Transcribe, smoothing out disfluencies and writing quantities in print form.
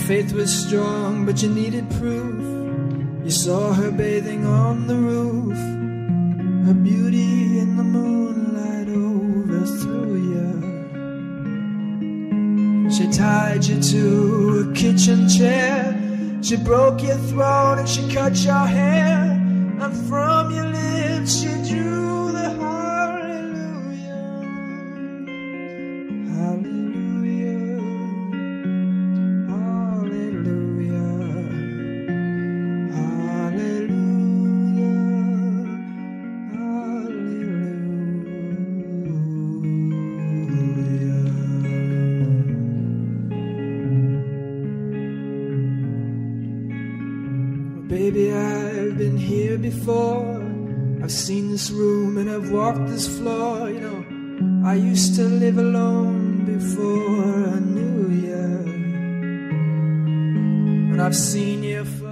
faith was strong, but you needed proof. You saw her bathing on the roof, her beauty in the moonlight overthrew you. She tied you to a kitchen chair, she broke your throat and she cut your hair, and from your lips she drew the hallelujah, hallelujah, hallelujah, hallelujah, hallelujah. Baby, I've been here before. I've seen this room and I've walked this floor. You know, I used to live alone before I knew you, and I've seen you.